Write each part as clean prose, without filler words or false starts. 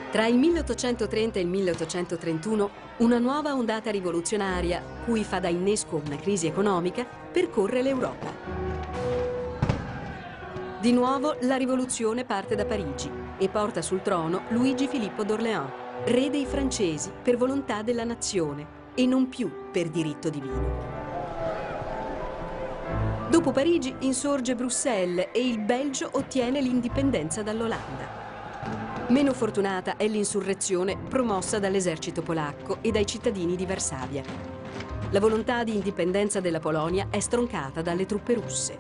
Tra il 1830 e il 1831, una nuova ondata rivoluzionaria, cui fa da innesco una crisi economica, percorre l'Europa. Di nuovo la rivoluzione parte da Parigi e porta sul trono Luigi Filippo d'Orléans, re dei francesi per volontà della nazione e non più per diritto divino. Dopo Parigi insorge Bruxelles e il Belgio ottiene l'indipendenza dall'Olanda. Meno fortunata è l'insurrezione promossa dall'esercito polacco e dai cittadini di Varsavia. La volontà di indipendenza della Polonia è stroncata dalle truppe russe.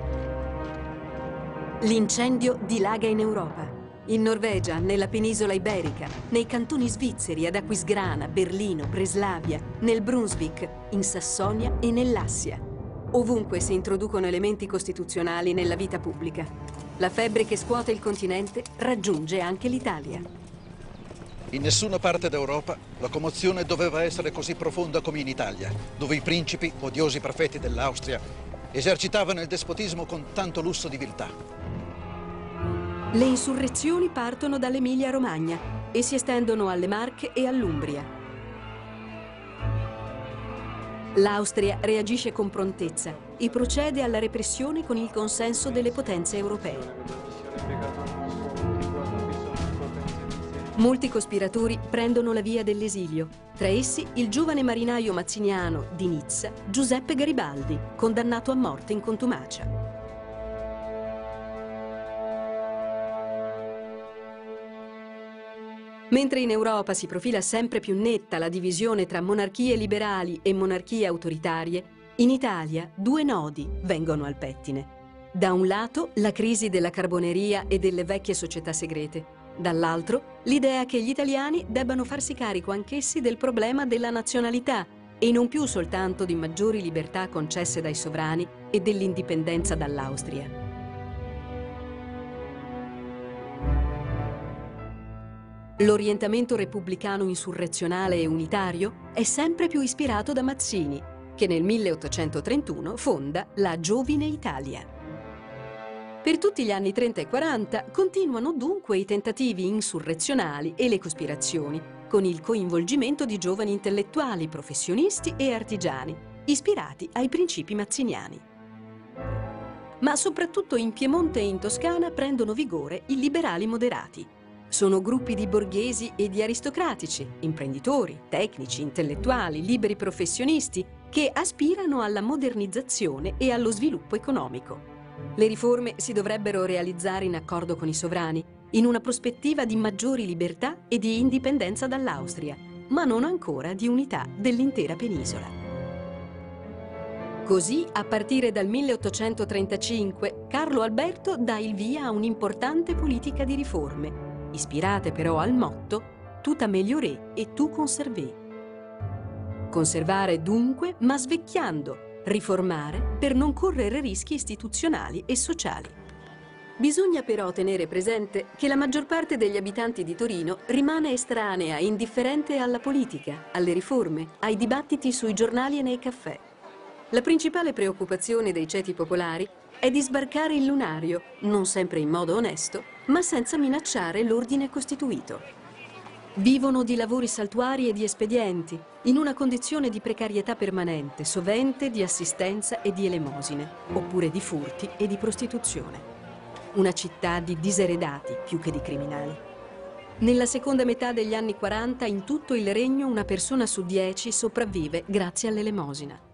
L'incendio dilaga in Europa. In Norvegia, nella penisola iberica, nei cantoni svizzeri ad Aquisgrana, Berlino, Breslavia, nel Brunswick, in Sassonia e nell'Assia. Ovunque si introducono elementi costituzionali nella vita pubblica. La febbre che scuote il continente raggiunge anche l'Italia. In nessuna parte d'Europa la commozione doveva essere così profonda come in Italia, dove i principi, odiosi prefetti dell'Austria, esercitavano il despotismo con tanto lusso di viltà. Le insurrezioni partono dall'Emilia-Romagna e si estendono alle Marche e all'Umbria. L'Austria reagisce con prontezza e procede alla repressione con il consenso delle potenze europee. Molti cospiratori prendono la via dell'esilio, tra essi il giovane marinaio mazziniano di Nizza, Giuseppe Garibaldi, condannato a morte in contumacia. Mentre in Europa si profila sempre più netta la divisione tra monarchie liberali e monarchie autoritarie, in Italia due nodi vengono al pettine. Da un lato la crisi della carboneria e delle vecchie società segrete, dall'altro l'idea che gli italiani debbano farsi carico anch'essi del problema della nazionalità e non più soltanto di maggiori libertà concesse dai sovrani e dell'indipendenza dall'Austria. L'orientamento repubblicano insurrezionale e unitario è sempre più ispirato da Mazzini, che nel 1831 fonda la Giovine Italia. Per tutti gli anni 30 e 40 continuano dunque i tentativi insurrezionali e le cospirazioni, con il coinvolgimento di giovani intellettuali, professionisti e artigiani, ispirati ai principi mazziniani. Ma soprattutto in Piemonte e in Toscana prendono vigore i liberali moderati. Sono gruppi di borghesi e di aristocratici, imprenditori, tecnici, intellettuali, liberi professionisti che aspirano alla modernizzazione e allo sviluppo economico. Le riforme si dovrebbero realizzare in accordo con i sovrani, in una prospettiva di maggiori libertà e di indipendenza dall'Austria, ma non ancora di unità dell'intera penisola. Così, a partire dal 1835, Carlo Alberto dà il via a un'importante politica di riforme, ispirate però al motto «Tout amélioré et tout conservé». Conservare dunque, ma svecchiando, riformare per non correre rischi istituzionali e sociali. Bisogna però tenere presente che la maggior parte degli abitanti di Torino rimane estranea e indifferente alla politica, alle riforme, ai dibattiti sui giornali e nei caffè. La principale preoccupazione dei ceti popolari è di sbarcare il lunario, non sempre in modo onesto, ma senza minacciare l'ordine costituito. Vivono di lavori saltuari e di espedienti, in una condizione di precarietà permanente, sovente di assistenza e di elemosine, oppure di furti e di prostituzione. Una città di diseredati più che di criminali. Nella seconda metà degli anni 40 in tutto il regno una persona su 10 sopravvive grazie all'elemosina.